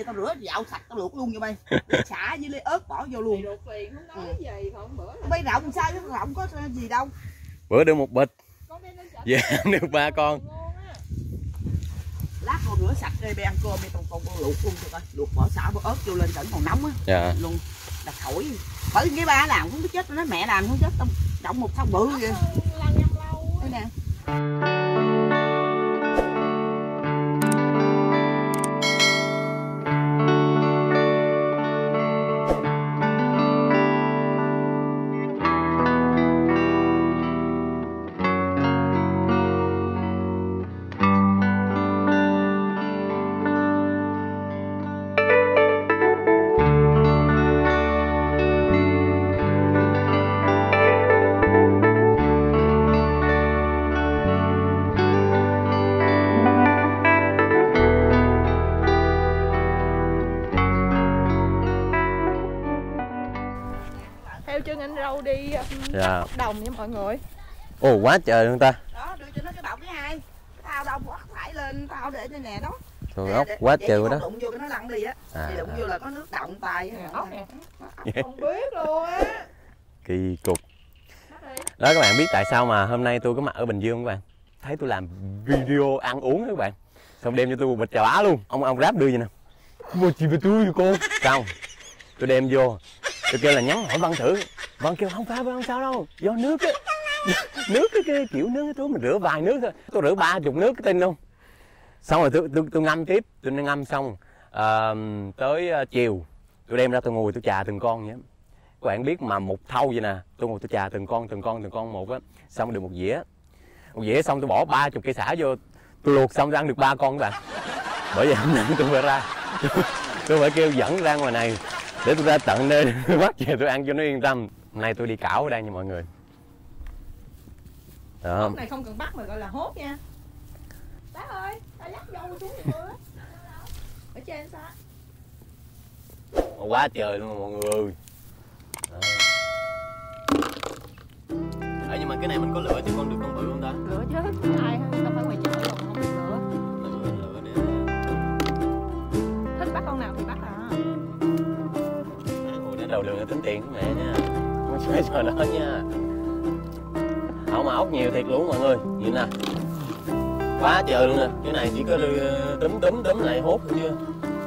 tao rửa dạo sạch tao luộc luôn vô bay. Xả với lấy ớt bỏ vô luôn. Luộc liền không nói gì còn bữa. Bay rộng sao chứ rộng có gì đâu. Bữa được một bịch. Về được 3 con. Lát con rửa sạch đi, ăn cơm đi, con luộc luôn cho coi, luộc bỏ xả bỏ ớt vô lên cảnh còn nóng á. Dạ. Luôn đặt thổi. Bởi cái ba làm không biết chết, nó mẹ làm không chết, tao trọng một thau bự kìa. Đây nè. Theo chân anh Râu đi Dạ. đồng nha mọi người. Ồ quá trời luôn ta. Đó, đưa cho nó cái bọc thứ hai. Tao đâu bắt phải lên, tao để trên nè đó. Trời ốc quá trời luôn đó. Đụng vô cái nó lăn đi á. Thì đụng vô là có nước động tay á. Ốc nè. Không biết luôn á. Kỳ cục. Đó các bạn biết tại sao mà hôm nay tôi có mặt ở Bình Dương các bạn? Thấy tôi làm video ăn uống đó các bạn. Xong đem cho tôi một bịch chà bá luôn. Ông Ráp đưa vậy nè. Mua gì về tôi cô? Xong. Tôi đem vô. Tôi kêu là nhắn hỏi Văn thử. Văn kêu không phải không sao đâu. Do nước á. Nước cái kiểu nước tôi mình rửa vài nước thôi. Tôi rửa 30 nước cái tin không? Xong rồi tôi ngâm tiếp. Tôi ngâm xong. Tới chiều. Tôi đem ra tôi ngồi tôi chà từng con vậy. Các bạn biết mà một thau vậy nè, tôi ngồi tôi chà từng con một á, xong được một dĩa xong tôi bỏ 30 cây sả vô, tôi luộc xong tôi ăn được 3 con các bạn. Bởi vậy hôm nay tôi phải ra, tôi phải kêu dẫn ra ngoài này để tôi ra tận nơi bắt về tôi ăn cho nó yên tâm. Hôm nay tôi đi cảo ở đây nha mọi người. Đó. Hốt này không cần bắt mà gọi là hốt nha. Bác ơi, ta dắt dâu xuống nữa. Ở trên sao? Quá trời luôn mọi người. Đó. Nhưng mà cái này mình có lửa chứ con được con bự không ta? Lửa chứ, ai không phải ngoài chợ rồi không được lửa. Lửa để thích bắt con nào thì bắt à. ngồi đến đầu đường là tính tiền của mẹ nha, không phải giờ đó nha. Không mà ốc nhiều thiệt luôn mọi người, nhìn nè, quá trời luôn nè. Cái này chỉ có túm lại hốt thôi chưa.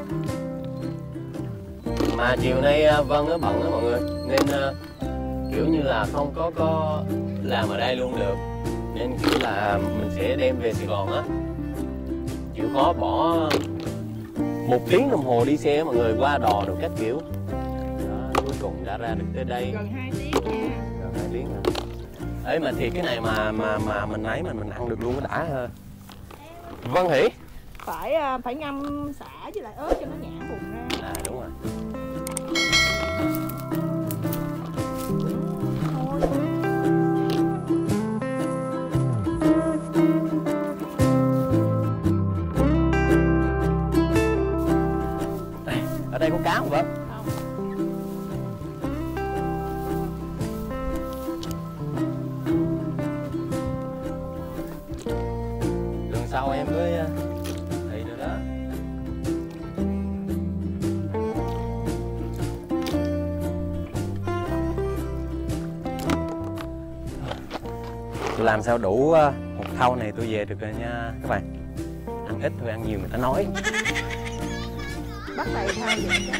Mà chiều nay Vân nó bận đó mọi người, nên kiểu như là không có làm ở đây luôn được, nên kiểu là mình sẽ đem về Sài Gòn á. Chịu khó bỏ 1 tiếng đồng hồ đi xe mọi người, qua đò được các kiểu. Đó, cuối cùng đã ra được tới đây. Gần 2 tiếng nha. Gần 2 tiếng rồi. Ấy mà thì cái này mà mình ấy mà mình ăn được luôn đã ha. Vân Hỷ. Phải ngâm sả với lại ớt cho nó nhả bùn ra. À đúng rồi. Ở đây có cá không Vân? Không. Lần sau em với thầy nữa đó. Tôi làm sao đủ một thau này tôi về được rồi nha các bạn. Ăn ít thôi ăn nhiều người ta nói. Bắt đầy thao vậy.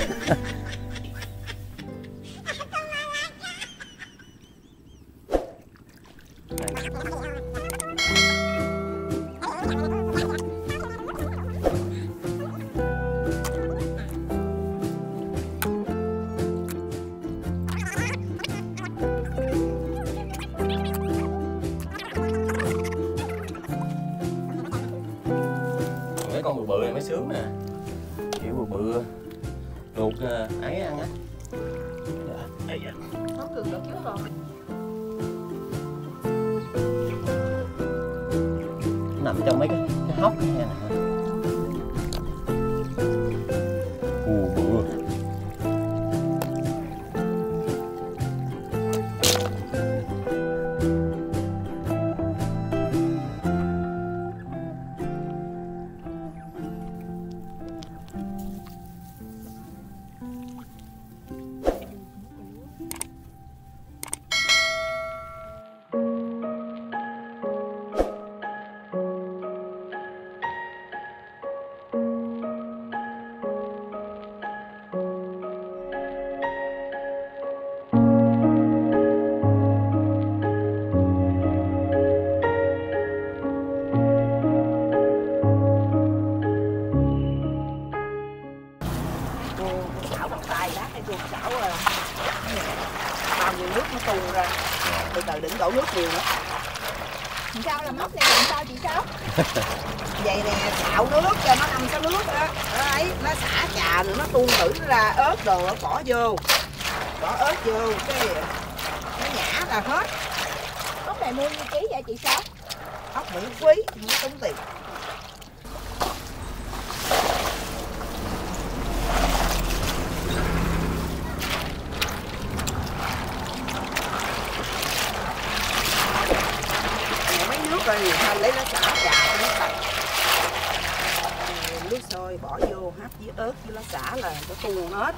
Mấy con bự này mới sướng nè, kiểu bự luộc ấy ăn á. Không cần được trước rồi. Nằm trong mấy cái hốc này nè. Bự. cô xảo bằng tay lát cái cô xảo bao nhiêu nước nó tuôn ra, từ từ đừng đổ nước nhiều nữa. Sao làm móc này làm sao chị Sáu? Vậy nè, xạo nước cho nó 5-6 nước đó, ấy nó xả trà rồi nó tuôn thử ra ớt đồ nó bỏ vô, bỏ ớt vô cái nó nhả là hết. Ốc này mua nhiêu ký vậy chị Sáu? Ốc miễn phí, không có tốn tiền. Mấy nước rồi thôi lấy nó xả trà nó sạch. Nước sôi bỏ vô hấp với ớt với lá xả là nó tuôn hết.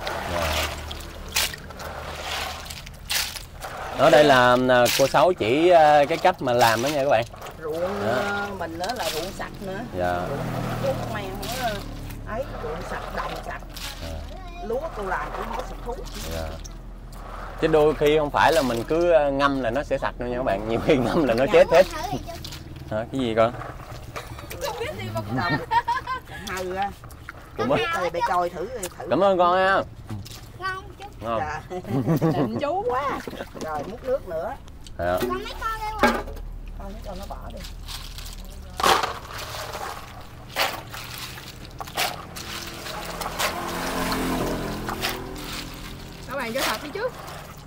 Ở đây là cô Sáu chỉ cái cách mà làm đó nha các bạn. Ruộng mình đó là ruộng sạch nữa. Dạ. Ruộng thuốc men nữa ấy, ruộng sạch, đồng sạch. Lúa cô làm cũng không có sạch thuốc. Dạ. Chứ đôi khi không phải là mình cứ ngâm là nó sẽ sạch đâu nha các bạn, nhiều khi ngâm là nó chết hết. Cái gì con? Không biết gì mà cũng đồng. Hừ ra. Cảm ơn. Để coi thử. Cảm ơn con nha. ngon chứ. Ngon. Dạ. Định chú quá. Rồi múc nước nữa. Dạ. Con mấy con đây qua. Thôi cho nó bỏ đi. Các bạn cho thật đi chứ.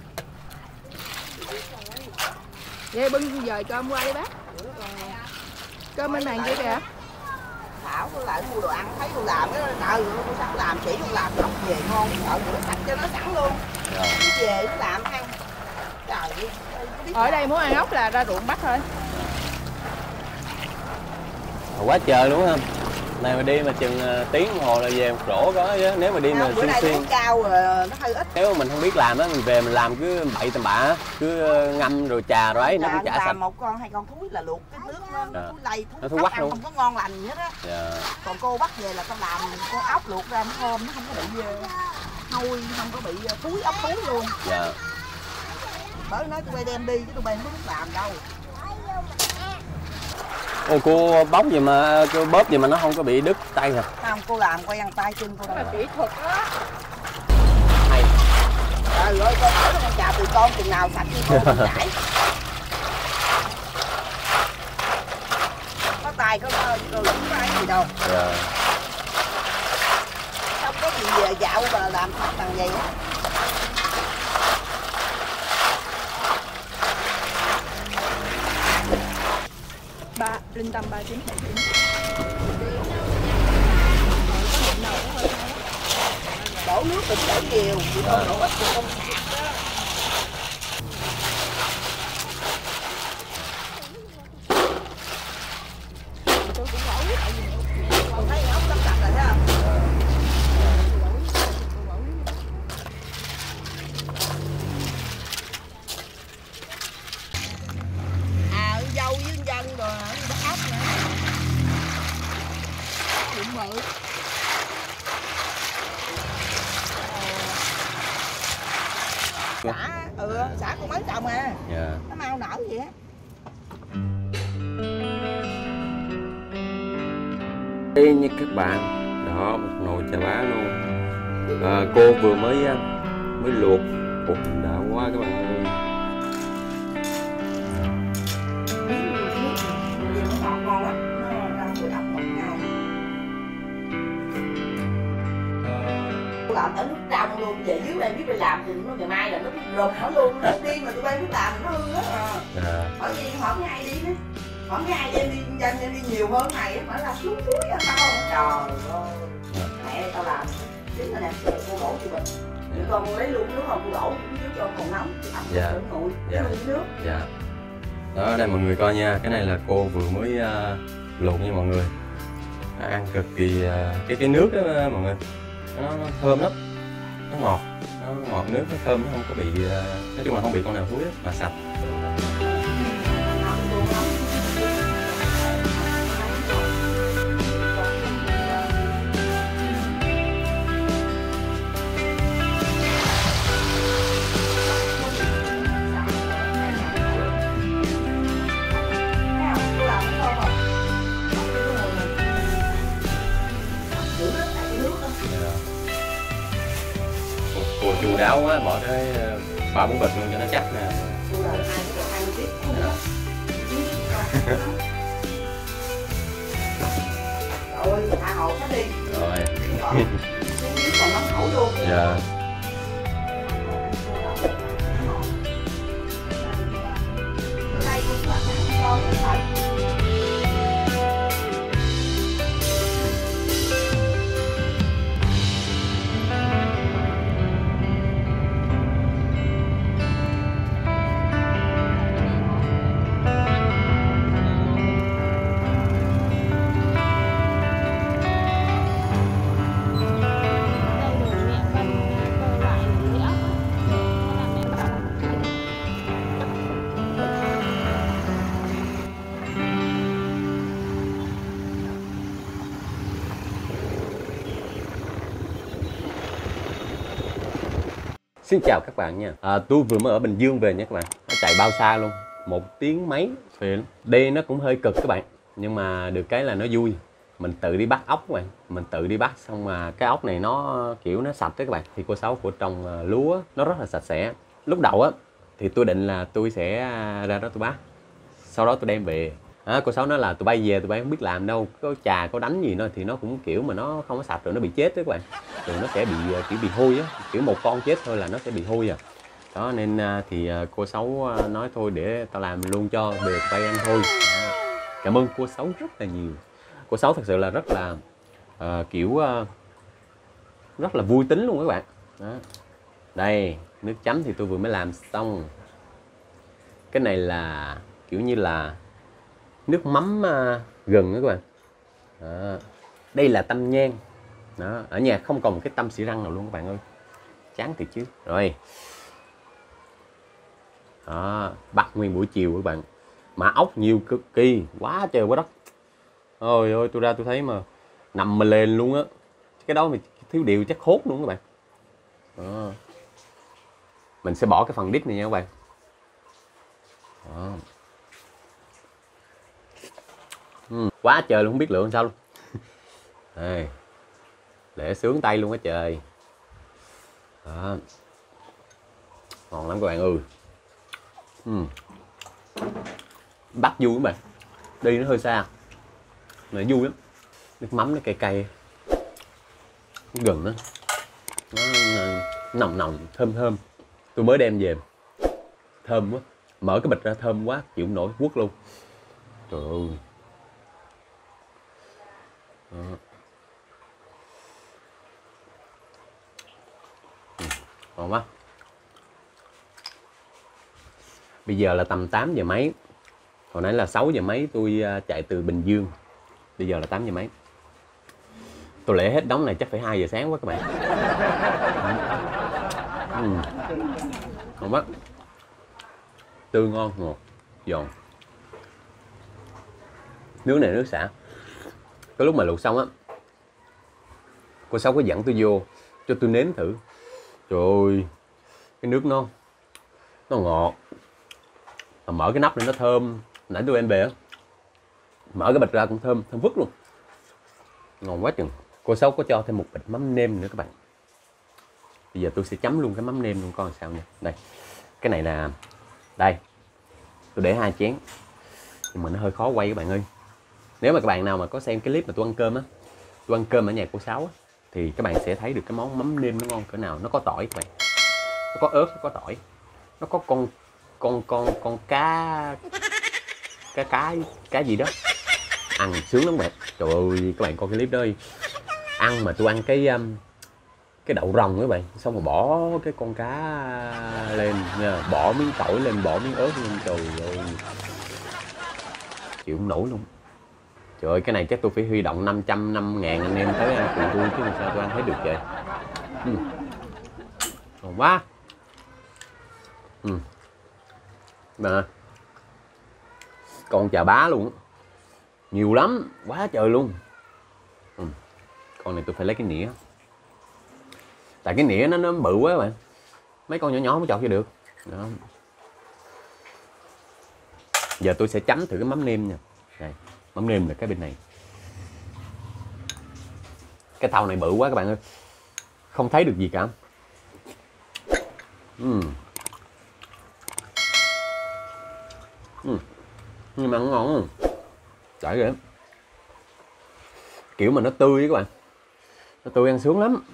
Vậy bưng dời cơm qua đi bác. Cơm bên bàn kia kìa. Thảo cô lại mua đồ ăn thấy cô làm cái trời cô sẵn làm chỉ cô làm lọc về ngon sợ rửa sạch cho nó sẵn luôn. Về nó làm ăn. Trời ơi. Ở đây muốn ăn ốc là ra ruộng bắt thôi. Quá trời đúng không? Này mà đi mà chừng tiếng đồng hồ là về một rổ có chứ, nếu mà đi mà bữa xuyên nay xuyên cao rồi nó hơi ít. nếu mà mình không biết làm á, mình về mình làm cứ bậy tầm bạ, cứ ngâm rồi trà rồi ấy nó cũng chả sạch. Một con hai con thúi là luộc cái nước nó thúi lây nó thúi quắc luôn, không có ngon lành gì hết á. Dạ. Còn cô bắt về là con làm con ốc luộc ra nó thơm, nó không có bị hôi, không có bị thúi ốc thúi luôn. Dạ. Bởi nói tụi bay đem đi chứ tụi bay không biết làm đâu. Ôi cô bóc gì mà cô bóp gì mà nó không có bị đứt tay hả? Không, cô làm quay ăn tay chân cô. Mà kỹ thuật đó. Hay. Trời ơi, con hỏi con chà tụi con chừng nào sạch như cô không chảy. Có tay có lũng cái gì đâu. Dạ. Không có gì dạo mà làm thật bằng vậy á. Linh Tâm 3979. Đổ nước đừng đổ nhiều, chị con đổ ít thì con sạc đó. Tôi cũng đổ tại vì Con thấy ốc tắm sạch rồi thấy không? Dâu với dân rồi bắt ốc nữa. Bụng bự. Xả con mới trồng à. Dạ. Nó mau nở vậy á. Đây như các bạn, đó một nồi chà bá luôn. Cô vừa mới luộc, đã quá các bạn ơi. Ngon lắm, nó ra mùi ốc ngọt ngào. Cô làm ở nước trong luôn, về dưới đây biết phải làm thì nó ngày mai là nó rột nó luôn, nó đi mà tụi bay biết làm nó hư hết à. Hỏi gì hỏi cái ai đi nữa, hỏi cái ai em đi dân em đi nhiều hơn này mà là xuống suối à tao. Trời ơi, mẹ tao làm chính là nè, cô đổ cho mình. Con lấy luôn nước không cô đổ nước cho còn nóng, Dạ. nguội, Dạ. nước. Dạ. Đó đây mọi người coi nha, cái này là cô vừa mới luộc nha mọi người. Ăn cực kỳ cái nước đó mọi người, nó thơm lắm, nó ngọt nước, nó thơm, nó không có bị nói chung là không bị con nào thúi hết mà sạch. Ồ, chu đáo quá, bỏ tới 3-4 bịch luôn cho nó chắc nè. Rồi, thả hột nó đi. Rồi. Còn nóng hổi luôn. Dạ. Xin chào các bạn nha. Tôi vừa mới ở Bình Dương về nha các bạn. Nó chạy bao xa luôn, 1 tiếng mấy phiền. Đi nó cũng hơi cực các bạn, nhưng mà được cái là nó vui. Mình tự đi bắt ốc các bạn, mình tự đi bắt xong mà cái ốc này nó kiểu nó sạch đấy các bạn. Thì cô Sáu của trồng lúa nó rất là sạch sẽ. Lúc đầu á thì tôi định là tôi sẽ ra đó tôi bắt, sau đó tôi đem về. Cô Sáu nói là tụi bay về tụi bay không biết làm đâu, có chà có đánh gì nó thì nó cũng kiểu mà nó không có sạch rồi nó bị chết đấy các bạn, rồi nó sẽ bị kiểu bị hôi á, kiểu một con chết thôi là nó sẽ bị hôi à. Đó nên thì cô Sáu nói thôi để tao làm luôn cho về tụi bay ăn thôi. Cảm ơn cô Sáu rất là nhiều. Cô Sáu thật sự là rất là kiểu rất là vui tính luôn các bạn. Đó. Đây nước chấm thì tôi vừa mới làm xong. Cái này là kiểu như là nước mắm gừng đó các bạn. Đó. Đây là tăm nhang. Đó. Ở nhà không còn một cái tăm xỉ răng nào luôn các bạn ơi, chán thiệt chứ. Rồi đó, bắt nguyên buổi chiều các bạn, mà ốc nhiều cực kỳ, quá trời quá đất. Ôi ôi, tôi ra tôi thấy mà nằm mà lên luôn á, cái đó mà thiếu điều chắc hốt luôn các bạn. Đó. Mình sẽ bỏ cái phần đít này nha các bạn. Đó. Quá trời luôn, không biết lượng sao luôn. Đây, để sướng tay luôn á trời. Đó. Ngon lắm các bạn ơi. Bắt vui các bạn, đi nó hơi xa mà vui lắm. Nước mắm nó cay cay, gừng nó nồng nồng thơm thơm. Tôi mới đem về thơm quá, mở cái bịch ra thơm quá chịu không nổi, quất luôn. Trời ơi. Đó. Ngon quá. Bây giờ là tầm 8 giờ mấy. Hồi nãy là 6 giờ mấy tôi chạy từ Bình Dương. Bây giờ là 8 giờ mấy. Tôi lẽ hết đống này chắc phải 2 giờ sáng quá các bạn. Ngon quá. Tươi ngon, ngọt, giòn. Nước này nước xả. Cái lúc mà luộc xong á, cô Sáu có dẫn tôi vô cho tôi nếm thử. Trời ơi, cái nước nó ngọt, mà mở cái nắp lên nó thơm. Nãy tôi đem về á, mở cái bịch ra cũng thơm, thơm vứt luôn, ngon quá chừng. Cô Sáu có cho thêm một bịch mắm nêm nữa các bạn. Bây giờ tôi sẽ chấm luôn cái mắm nêm luôn coi sao nha. Đây, cái này là đây, tôi để 2 chén nhưng mà nó hơi khó quay các bạn ơi. Nếu mà các bạn nào mà có xem cái clip mà tôi ăn cơm á, tôi ăn cơm ở nhà cô Sáu á, thì các bạn sẽ thấy được cái món mắm nêm nó ngon cỡ nào. Nó có tỏi các bạn, nó có ớt, nó có tỏi, nó có con cá gì đó, ăn sướng lắm bạn. Trời ơi, các bạn coi cái clip đó đi. Ăn mà tôi ăn cái đậu rồng các bạn, xong rồi bỏ cái con cá lên nha, bỏ miếng tỏi lên, bỏ miếng ớt lên, trời ơi chịu không nổi luôn. Trời ơi, cái này chắc tôi phải huy động 500 ngàn anh em tới ăn cùng tôi chứ làm sao tôi ăn hết được trời. Ngon quá. Mà con chà bá luôn, nhiều lắm, quá trời luôn. Con này tôi phải lấy cái nĩa, tại cái nĩa nó bự quá các bạn, mấy con nhỏ nhỏ mới chọt vô được. Đó. Giờ tôi sẽ chấm thử cái mắm nêm nha. Đây, mắm nêm là cái bên này. Cái tàu này bự quá các bạn ơi, không thấy được gì cả. Nhưng mà ngon không? Trời ơi, kiểu mà nó tươi các bạn, nó tươi ăn sướng lắm.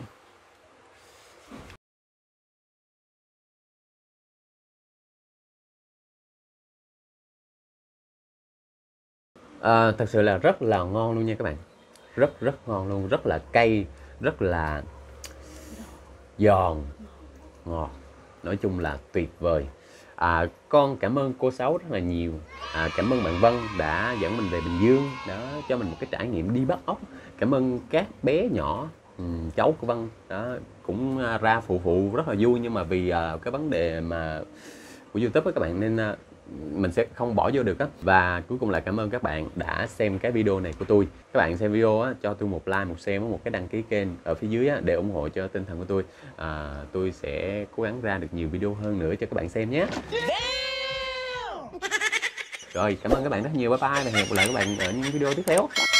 Thật sự là rất là ngon luôn nha các bạn, rất ngon luôn, rất là cay, rất là giòn, ngọt, nói chung là tuyệt vời. Con cảm ơn cô Sáu rất là nhiều. Cảm ơn bạn Vân đã dẫn mình về Bình Dương, đó cho mình một cái trải nghiệm đi bắt ốc. Cảm ơn các bé nhỏ, cháu của Vân đó cũng ra phụ rất là vui, nhưng mà vì cái vấn đề mà của YouTube các bạn nên mình sẽ không bỏ vô được á. Và cuối cùng là cảm ơn các bạn đã xem cái video này của tôi. Các bạn xem video á, cho tôi một like, một share, một cái đăng ký kênh ở phía dưới á, để ủng hộ cho tinh thần của tôi. Tôi sẽ cố gắng ra được nhiều video hơn nữa cho các bạn xem nhé. Rồi, cảm ơn các bạn rất nhiều. Bye bye và hẹn gặp lại các bạn ở những video tiếp theo.